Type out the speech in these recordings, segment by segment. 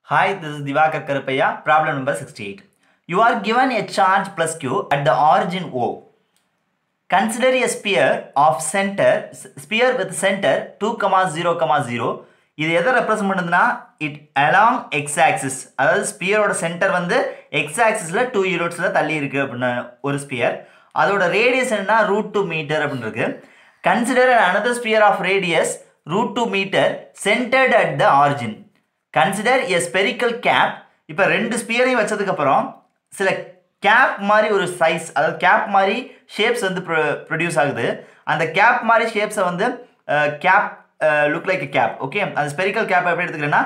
Hi, this is Divakar Karapaya, problem number 68. You are given a charge plus Q at the origin O. Consider a sphere with center 2, 0, 0. இது எதை represent பண்ணுதுன்னா it along x-axis. அதாவது ஸ்பியரோட centre வந்து x-axisல 2 யூனிட்ஸ்ல தள்ளி இருக்கு அப்படின்னு ஒரு sphere. அதோட ரேடியஸ் என்ன √2 மீட்டர் அப்படின்னு இருக்கு. Consider another sphere of radius √2 metre centered at the origin. Consider a spherical cap. இப்போ ரெண்டு ஸ்பியரையும் வச்சதுக்கு அப்புறம் சில கேப் மாதிரி ஒரு சைஸ், அதாவது கேப் மாதிரி ஷேப்ஸ் வந்து ப்ரொடியூஸ் ஆகுது. அந்த கேப் மாதிரி ஷேப்ஸை வந்து cap look like cap. Okay, அந்த ஸ்பெரிக்கல் கேப் எப்படி எடுத்துக்கிறேன்னா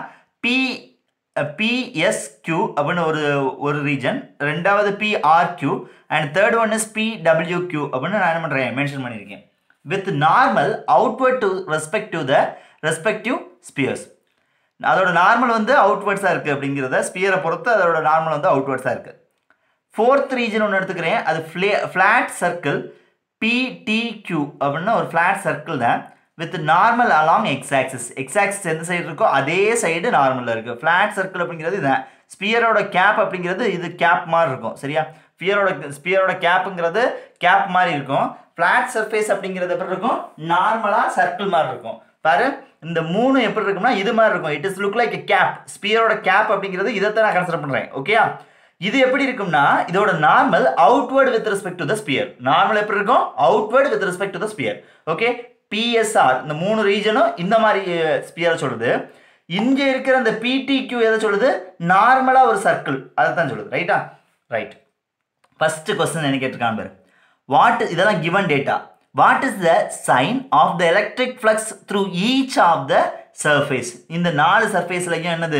PSQ அப்படின்னு ஒரு ரீஜன், ரெண்டாவது PRQ and third one is PWQ அப்படின்னு நான் என்ன பண்ணுறேன் மென்ஷன் பண்ணியிருக்கேன். With normal outward to respect to the respective spheres. அதோட நார்மல் வந்து அவுட்வர்ட்ஸாக இருக்குது அப்படிங்கிறத ஸ்பியரை பொறுத்து அதோட நார்மல் வந்து அவுட்வர்ட்ஸாக இருக்குது. ஃபோர்த் ரீஜன் ஒன்று எடுத்துக்கிறேன், அது ஃப்ளாட் சர்க்கிள் PTQ அப்படின்னா ஒரு ஃப்ளாட் சர்க்கிள் தான் with normal along x axis எந்த சைடு இருக்கோ அதே சைடு நார்மலில் இருக்குது. ஃப்ளாட் சர்க்கிள் அப்படிங்கிறது இதுதான். ஸ்பியரோட கேப் அப்படிங்கிறது இது கேப் மாதிரி இருக்கும். சரியா, ஸ்பியரோட கேப்புங்கிறது கேப் மாதிரி இருக்கும். ஃப்ளாட் சர்ஃபேஸ் அப்படிங்கிறது எப்படி இருக்கும், நார்மலாக சர்க்கிள் மாதிரி இருக்கும். பாரு, இந்த மூணு எப்படி இருக்கும்னா இது மாதிரி இருக்கும். It is look like cap. ஸ்பியரோட கேப் அப்படிங்கிறது இதைத்தான் நான் கன்சிடர் பண்ணுறேன். ஓகே, இது எப்படி இருக்கும்னா இதோட normal outward with respect to the sphere. Normal எப்படி இருக்கும், outward with respect to the sphere. Okay, PSR இந்த மூணு ரீஜனும் இந்த மாதிரி ஸ்பியரை சொல்லுது. இங்க இருக்கிற அந்த PTQ எதை சொல்லுது, நார்மலா ஒரு சர்க்கிள், அதை தான் சொல்லுது. ரைட்டா, ரைட். ஃபர்ஸ்ட் क्वेश्चन என்ன கேட்டிருக்காங்க பாரு. இதெல்லாம் given data. What is the sign of the electric flux through each of the surface? இந்த நாலு சர்ஃபேஸ்லயும் என்னது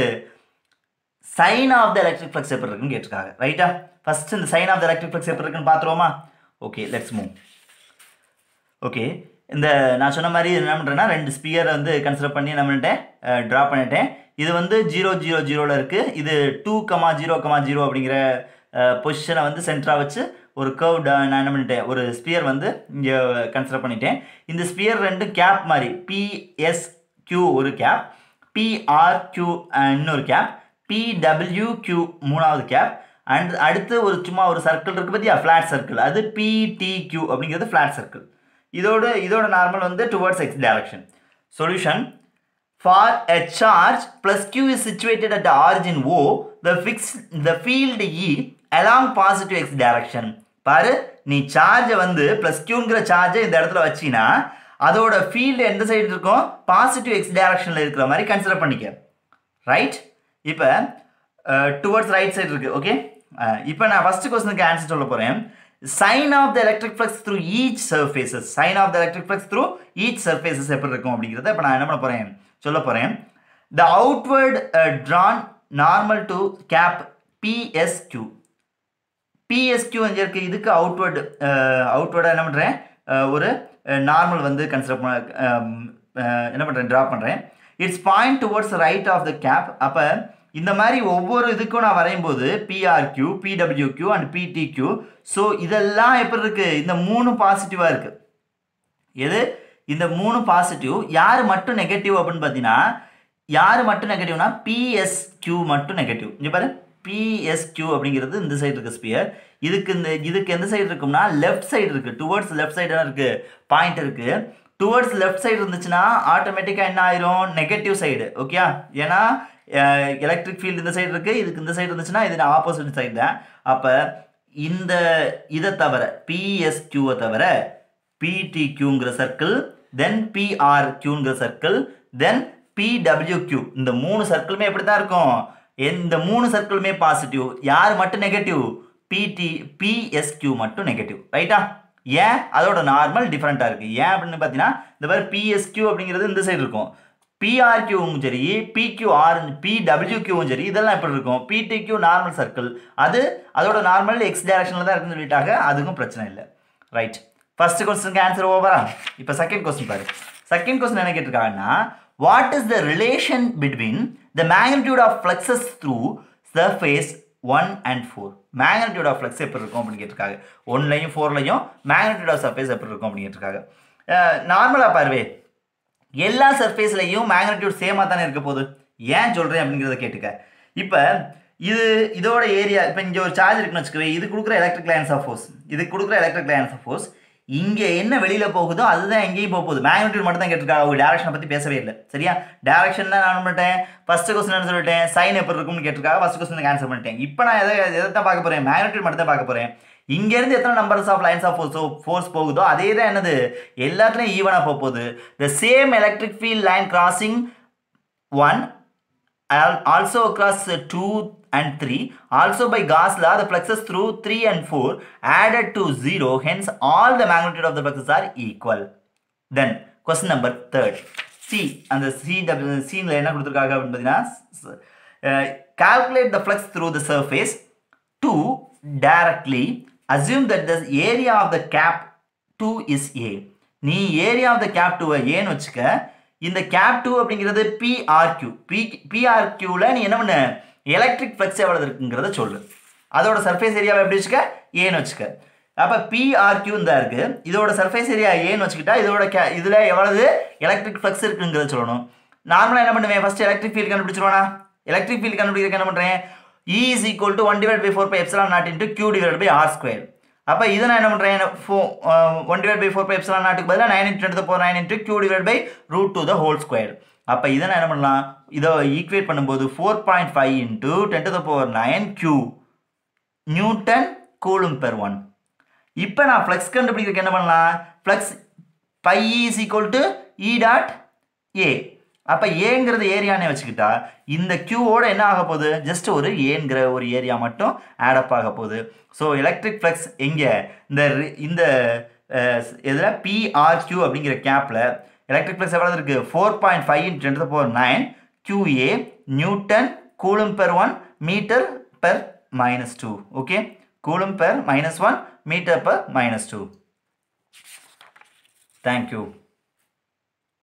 sign of the electric flux எப்படி இருக்குன்னு கேட்டிருக்காங்க. ரைட்டா, ஃபர்ஸ்ட் இந்த sign of the electric flux எப்படி இருக்குன்னு பார்த்துருவோமா. Okay, let's move. ஓகே, இந்த நான் சொன்ன மாதிரி என்ன பண்ணுறேன்னா ரெண்டு ஸ்பியரை வந்து கன்சிடர் பண்ணி என்ன பண்ணிட்டேன், ட்ரா பண்ணிட்டேன். இது வந்து 0, 0, 0ல் இருக்குது. இது 2, 0, 0 அப்படிங்கிற பொசிஷனை வந்து சென்டராக வச்சு ஒரு கர்வ் நான் என்ன பண்ணிட்டேன், ஒரு ஸ்பியர் வந்து இங்கே கன்சிடர் பண்ணிட்டேன். இந்த ஸ்பியர் ரெண்டு கேப் மாதிரி, PSQ ஒரு கேப், PRQ இன்னொரு கேப், PWQ மூணாவது கேப், அண்ட் அடுத்து ஒரு சும்மா ஒரு சர்க்கிள் இருக்குது பார்த்தியா, ஃப்ளாட் சர்க்கிள், அது PTQ அப்படிங்கிறது ஃப்ளாட் சர்க்கிள். இதோட நார்மல் வந்து towards x direction. Solution: for a charge plus q is situated at the origin O, the field E along positive x direction. பாரு, நீ சார்ஜை வந்து பிளஸ் கியூங்கிற சார்ஜை இந்த இடத்துல வச்சினா அதோட ஃபீல்டு எந்த சைடு இருக்கும், பாசிட்டிவ் எக்ஸ் டைரக்ஷனில் இருக்கிற மாதிரி கன்சிடர் பண்ணிக்க. ரைட், இப்போ டுவர்ட்ஸ் ரைட் சைடு இருக்குது. ஓகே, இப்போ நான் ஃபர்ஸ்ட் क्वेश्चनக்கு ஆன்சர் சொல்ல போகிறேன். Sign of the electric flux through each surfaces. Sign of the electric flux through each surfaces எப்படி இருக்கும் அப்படிங்கிறத இப்போ நான் என்ன பண்ண போகிறேன் சொல்ல போகிறேன். The outward drawn normal to cap PSQ. PSQ எங்கே இருக்குது, இதுக்கு அவுட்வர்டாக என்ன பண்ணுறேன், ஒரு நார்மல் வந்து கன்சிடர் என்ன பண்ணுறேன், ட்ரா பண்ணுறேன். It's point towards right of the cap. அப்போ இந்த மாதிரி ஒவ்வொரு இதுக்கும் நான் வரையும்போது PRQ, PWQ and PTQ. So இதெல்லாம் எப்படி இருக்குது, இந்த மூணு பாசிட்டிவாக இருக்குது. எது, இந்த மூணு பாசிட்டிவ். யார் மட்டும் நெகட்டிவ் அப்படின்னு பார்த்தீங்கன்னா, யார் மட்டும் நெகட்டிவ்னா PSQ மட்டும் நெகட்டிவ். இங்கே பாரு, PSQ அப்படிங்கிறது இந்த சைடு இருக்குது ஸ்பியர். இதுக்கு எந்த சைடு இருக்கும்னா லெஃப்ட் சைடு இருக்குது, டுவர்ட்ஸ் லெஃப்ட் சைடு இருக்குது, பாயிண்ட் இருக்குது. டுவர்ட்ஸ் லெஃப்ட் சைடு இருந்துச்சுன்னா ஆட்டோமேட்டிக்காக என்ன ஆயிரும், நெகட்டிவ் சைடு. ஓகே, ஏன்னா எலக்ட்ரிக் ஃபீல்டு இந்த சைடு இருக்குது, இதுக்கு இந்த சைடு இருந்துச்சுன்னா இது ஆப்போசிட் சைடு தான். அப்போ இதை தவிர PSQவை தவிர PTQங்கிற சர்க்கிள், தென் PRQங்கிற சர்க்கிள், தென் PWQ, இந்த மூணு சர்க்கிளுமே எப்படி தான் இருக்கும், இந்த மூணு சர்க்கிளுமே பாசிட்டிவ். யார் மட்டும் நெகட்டிவ், PSQ மட்டும் நெகட்டிவ். ரைட்டா, ஏன், அதோட நார்மல் டிஃப்ரெண்ட்டாக இருக்குது. ஏன் அப்படின்னு பார்த்தீங்கன்னா இந்த மாதிரி PSQ அப்படிங்கிறது இந்த சைடு இருக்கும், PRQவும் சரி, PWQவும் சரி, இதெல்லாம் எப்படி இருக்கும், PTQ நார்மல் சர்க்கிள், அதோட நார்மல் எக்ஸ் டைரக்ஷனில் தான் இருக்குன்னு சொல்லிட்டாங்க, அதுக்கும் பிரச்சனை இல்லை. ரைட், ஃபர்ஸ்ட் क्वेश्चनக்கு ஆன்சர் ஓவரா. இப்போ செகண்ட் क्वेश्चन பாரு. செகண்ட் क्वेश्चन என்ன கேட்டிருக்காங்கன்னா, what is the relation between the magnitude of fluxes through surface 1 and 4. Magnitude of flux எப்படி இருக்கும் அப்படின்னு கேட்டிருக்காங்க. 1லையும் 4லையும் மேக்னிடியூட் ஆஃப் சர்ஃபேஸ் எப்படி இருக்கும் அப்படின்னு கேட்டிருக்காங்க. நார்மலாக பாருவே, எல்லா சர்ஃபேஸ்லையும் மேக்னிடியூட் சேமாக தானே இருக்க போகுது. ஏன் சொல்கிறேன் அப்படிங்கிறத கேட்டுக்க. இப்போ இதோட ஏரியா இப்போ இங்கே ஒரு சார்ஜ் இருக்குன்னு வச்சுக்கவே, இது கொடுக்குற எலக்ட்ரிக் லைன்ஸ் ஆஃப் ஃபோர்ஸ், இது கொடுக்குற எலக்ட்ரிக் லைன்ஸ் ஆஃப் ஃபோர்ஸ் இங்கே என்ன வெளியில் போகுதோ அதுதான் எங்கேயும் போகுது. மேக்னிடியூட் மட்டும் தான் கேட்டிருக்காங்க, அவங்க டேரக்ஷனை பற்றி பேசவே இல்லை. சரியா, டேரக்ஷன் தான் நான் பண்ணிட்டேன். ஃபஸ்ட்டு கொஸ்டின் சொல்லிட்டேன், சைன் எப்படி இருக்கும்னு கேட்டிருக்காங்க, ஃபஸ்ட் கொஸ்டின் ஆன்சர் பண்ணிட்டேன். இப்போ நான் எதை தான் பார்க்க போகிறேன், மேக்னிடியூட் மட்டும் தான் பார்க்க போகிறேன். இங்கேருந்து எத்தனை numbers of lines of force போகுதோ அதே தான் என்னது எல்லாத்துலேயும் ஈவனாக போக போகுது. The same electric field line crossing 1 also across 2 and 3, also by Gauss law the fluxes through 3 and 4 added to 0, hence all the magnitude of the fluxes are equal. Then question number 3rd, C and the C ல என்ன கொடுத்திருக்காங்க அப்படினு பாத்தீங்கன்னா, calculate the flux through the surface to directly assume that the area of the cap 2 is A. நீ area of the cap 2 A ன்னு வச்சுக்க, இந்த cap 2 அப்படிங்கிறது PRQ, PRQல நீ என்ன பண்ண, எலக்ட்ரிக் ஃப்ளக்ஸ் எவ்வளவு இருக்குங்கிறத சொல்லு. அதோட சர்ஃபேஸ் ஏரியாவை எப்படி வச்சுக்க, ஏன்னு வச்சுக்க. அப்போ PRQ தான் இருக்கு, இதோட சர்ஃபேஸ் ஏரியா ஏன்னு வச்சுக்கிட்டா இதில் எவ்வளவு எலக்ட்ரிக் ஃப்ளக்ஸ் இருக்குங்கிறத சொல்லணும். நார்மலாக என்ன பண்ணுவேன், ஃபர்ஸ்ட் எலக்ட்ரிக் ஃபீல்டு கண்டுபிடிச்சிருவானா. எலக்ட்ரிக் ஃபீல்டு கண்டுபிடிக்க என்ன பண்ணுறேன், E is equal to 1/4 epsilon naught into Q divided by R square. அப்போ இதை நான் என்ன பண்ணுறேன், 1/4 epsilon naught பதிலாக 9 into 10 to the power 9 into Q divided by √2 the whole square. அப்போ இதை நான் என்ன பண்ணலாம், இதை ஈக்குவேட் பண்ணும்போது 4.5 into 10 to the power 9 Q newton coulomb per 1. இப்போ நான் ஃப்ளக்ஸ் கண்டுபிடிக்கிறதுக்கு என்ன பண்ணலாம், flux pi is equal to E dot A. அப்போ ஏங்கிறது ஏரியானே வச்சுக்கிட்டா இந்த Qவோட என்ன ஆக போகுது, ஜஸ்ட் ஒரு ஏங்கிற ஒரு ஏரியா மட்டும் ஆடப் ஆக போகுது. ஸோ எலக்ட்ரிக் ஃப்ளக்ஸ் எங்கே இந்த இதில் PRQ அப்படிங்கிற கேப்பில் எலக்ட்ரிக் ஃப்ளக்ஸ் எவ்வளவு இருக்கு, 4.5 into 10 to the power 9 QA newton coulomb per 1 metre per -2. Okay, coulomb per -1 metre per -2. Thank you.